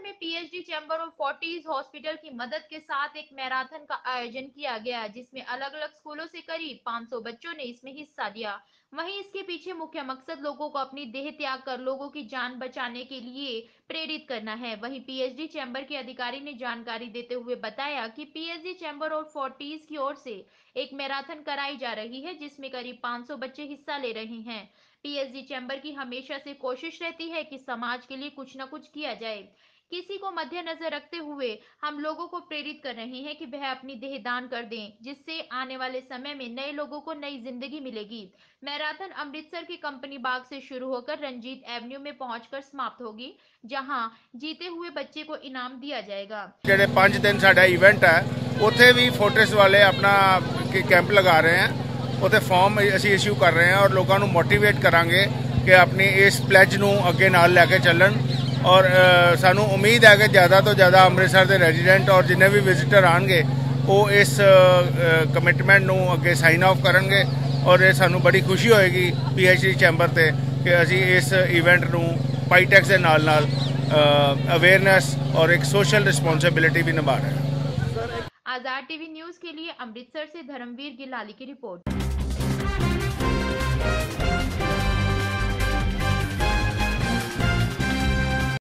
में PHD chamber of Fortis hospital की मदद के साथ एक मैराथन का आयोजन किया गया, जिसमें अलग अलग स्कूलों से करीब 500 बच्चों ने इसमें हिस्सा लिया। वहीं इसके पीछे मुख्य मकसद लोगों को अपनी देह त्याग कर लोगों की जान बचाने के लिए प्रेरित करना है। वहीं पीएचडी चैम्बर के अधिकारी ने जानकारी देते हुए बताया कि पीएचडी चैम्बर ऑफ फोर्टिस की ओर से एक मैराथन कराई जा रही है, जिसमें करीब 500 बच्चे हिस्सा ले रहे हैं। पीएचडी चैम्बर की हमेशा से कोशिश रहती है कि समाज के लिए कुछ न कुछ किया जाए। किसी को मद्देनजर रखते हुए हम लोगों को प्रेरित कर रहे हैं कि वह अपनी देह दान कर दें, जिससे आने वाले समय में नए लोगों को नई जिंदगी मिलेगी। मैराथन अमृतसर की कंपनी बाग से शुरू होकर रंजीत एवेन्यू में पहुंचकर समाप्त होगी, जहां जीते हुए बच्चे को इनाम दिया जाएगा। ਜਿਹੜੇ 5 ਦਿਨ ਸਾਡਾ ਇਵੈਂਟ ਹੈ ਉੱਥੇ ਵੀ ਫੋਰਟਿਸ ਵਾਲੇ ਆਪਣਾ ਕੈਂਪ ਲਗਾ ਰਹੇ हैं। ਉੱਥੇ ਫਾਰਮ ਅਸੀਂ ਇਸ਼ੂ ਕਰ ਰਹੇ हैं और ਲੋਕਾਂ ਨੂੰ ਮੋਟੀਵੇਟ ਕਰਾਂਗੇ ਕਿ ਆਪਣੀ ਇਸ ਪਲੈਜ ਨੂੰ ਅੱਗੇ ਨਾਲ ਲੈ ਕੇ ਚੱਲਣ। और ਸਾਨੂੰ ਉਮੀਦ ਹੈ ਕਿ ਜ਼ਿਆਦਾ ਤੋਂ ਜ਼ਿਆਦਾ ਅੰਮ੍ਰਿਤਸਰ ਦੇ ਰੈਜ਼ੀਡੈਂਟ और ਜਿੰਨੇ ਵੀ ਵਿਜ਼ਿਟਰ ਆਣਗੇ ਉਹ ਇਸ ਕਮਿਟਮੈਂਟ ਨੂੰ ਅੱਗੇ ਸਾਈਨ ਆਫ ਕਰਨਗੇ। और ਇਹ ਸਾਨੂੰ ਬੜੀ ਖੁਸ਼ੀ ਹੋਏਗੀ ਪੀਐਚਡੀ ਚੈਂਬਰ ਤੇ ਕਿ ਅਸੀਂ ਇਸ ਇਵੈਂਟ ਨੂੰ ਪਾਈਟੈਕਸ ਦੇ ਨਾਲ ਨਾਲ अवेयरनेस और एक सोशल रिस्पॉन्सिबिलिटी भी निभा रहे हैं। आजाद टीवी न्यूज के लिए अमृतसर से धर्मवीर गिलाली की रिपोर्ट।